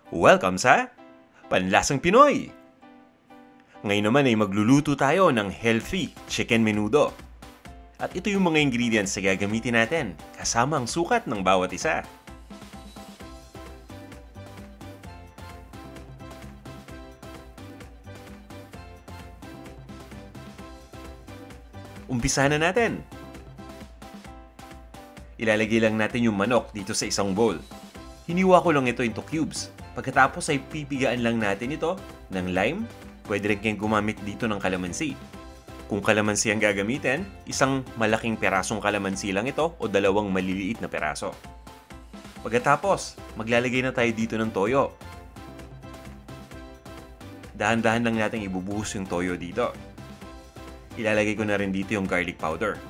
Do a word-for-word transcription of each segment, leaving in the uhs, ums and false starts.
Welcome sa Panlasang Pinoy! Ngayon naman ay magluluto tayo ng healthy chicken menudo. At ito yung mga ingredients na gagamitin natin, kasama ang sukat ng bawat isa. Umpisahan na natin! Ilalagay lang natin yung manok dito sa isang bowl. Hiniwa ko lang ito into cubes. Pagkatapos ay pipigaan lang natin ito ng lime. Pwede rin kayong gumamit dito ng kalamansi. Kung kalamansi ang gagamitin, isang malaking perasong kalamansi lang ito o dalawang maliliit na peraso. Pagkatapos, maglalagay na tayo dito ng toyo. Dahan-dahan lang natin ibubuhos yung toyo dito. Ilalagay ko na rin dito yung garlic powder.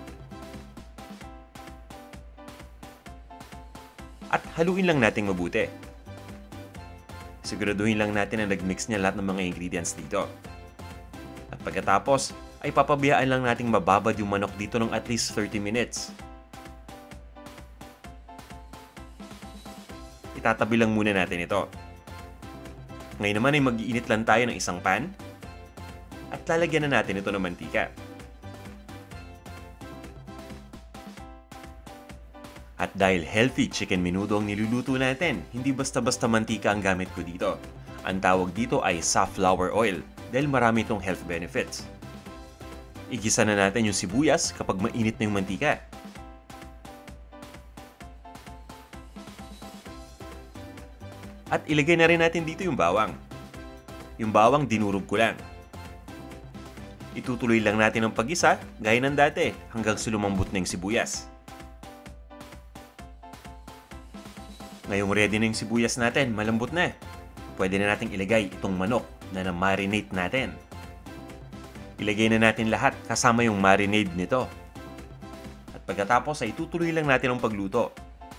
At haluin lang natin mabuti. Siguraduhin lang natin na nag-mix niya lahat ng mga ingredients dito. At pagkatapos, ay papabiyaan lang nating mababad yung manok dito ng at least thirty minutes. Itatabi lang muna natin ito. Ngayon naman ay mag-iinit lang tayo ng isang pan at lalagyan na natin ito ng mantika. At dahil healthy chicken menudo ang niluluto natin, hindi basta-basta mantika ang gamit ko dito. Ang tawag dito ay safflower oil dahil marami itong health benefits. Igisa na natin yung sibuyas kapag mainit na yung mantika. At ilagay na rin natin dito yung bawang. Yung bawang dinurog ko lang. Itutuloy lang natin ang pag-isa gaya ng dati hanggang lumambot na yung sibuyas. Ngayong ready na yung sibuyas natin, malambot na. Pwede na nating ilagay itong manok na na-marinate natin. Ilagay na natin lahat kasama yung marinade nito. At pagkatapos ay tutuloy lang natin ang pagluto.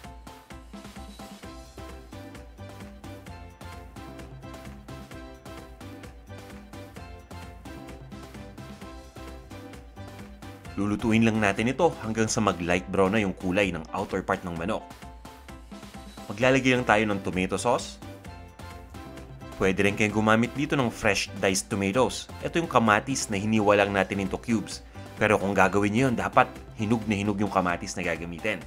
Lulutuin lang natin ito hanggang sa mag-light brown na yung kulay ng outer part ng manok. Maglalagay lang tayo ng tomato sauce. Pwede rin kayong gumamit dito ng fresh diced tomatoes. Ito yung kamatis na hiniwa lang natin into cubes. Pero kung gagawin nyo yun, dapat hinog na hinog yung kamatis na gagamitin.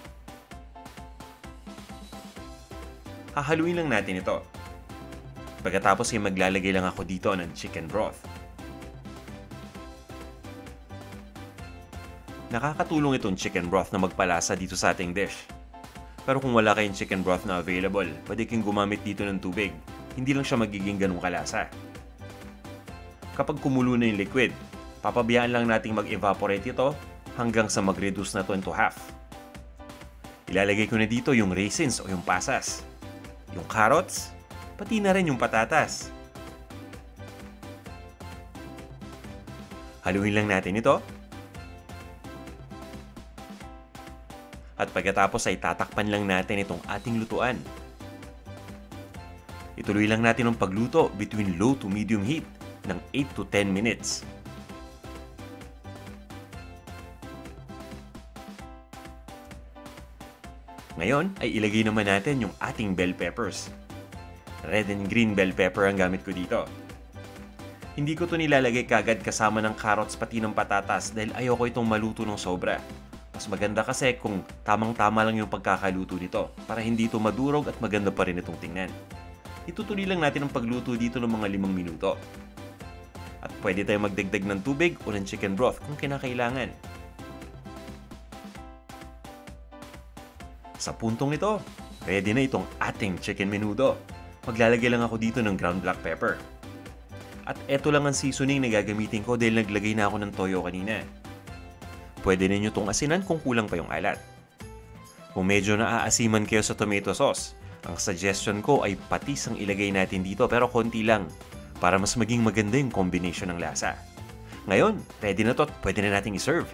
Hahaluin lang natin ito. Pagkatapos ay maglalagay lang ako dito ng chicken broth. Nakakatulong itong chicken broth na magpalasa dito sa ating dish. Pero kung wala kayong chicken broth na available, pwede kayong gumamit dito ng tubig. Hindi lang siya magiging ganung kalasa. Kapag kumulo na yung liquid, papabiyaan lang nating mag-evaporate ito hanggang sa mag-reduce na to into half. Ilalagay ko na dito yung raisins o yung pasas, yung carrots, pati na rin yung patatas. Haluin lang natin ito. At pagkatapos ay tatakpan lang natin itong ating lutuan. Ituloy lang natin ang pagluto between low to medium heat ng eight to ten minutes. Ngayon ay ilagay naman natin yung ating bell peppers. Red and green bell pepper ang gamit ko dito. Hindi ko ito nilalagay kagad kasama ng carrots pati ng patatas dahil ayoko itong maluto ng sobra. Mas maganda kasi kung tamang-tama lang yung pagkakaluto nito para hindi ito madurog at maganda pa rin itong tingnan. Itutuloy lang natin ang pagluto dito ng mga limang minuto. At pwede tayong magdagdag ng tubig o ng chicken broth kung kinakailangan. Sa puntong ito, ready na itong ating chicken menudo. Maglalagay lang ako dito ng ground black pepper. At eto lang ang seasoning na gagamitin ko dahil naglagay na ako ng toyo kanina. Pwede ninyo itong asinan kung kulang pa yung alat. Kung medyo naaasiman kayo sa tomato sauce, ang suggestion ko ay patis ang ilagay natin dito pero konti lang para mas maging maganda yung combination ng lasa. Ngayon, ready na to at pwede na nating iserve.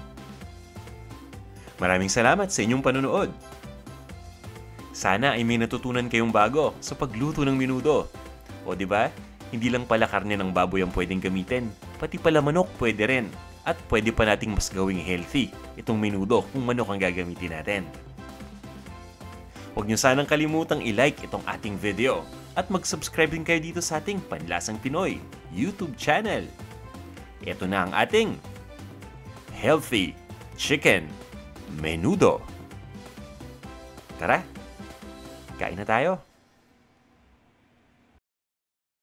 Maraming salamat sa inyong panonood. Sana ay may natutunan kayong bago sa pagluto ng menudo. O di ba? Hindi lang pala karne ng baboy ang pwedeng gamitin, pati pala manok pwede rin. At pwede pa nating mas gawing healthy itong menudo kung manok ang gagamitin natin. Huwag niyo sanang kalimutang i-like itong ating video at mag-subscribe din kayo dito sa ating Panlasang Pinoy YouTube channel. Ito na ang ating Healthy Chicken Menudo. Tara, kain na tayo!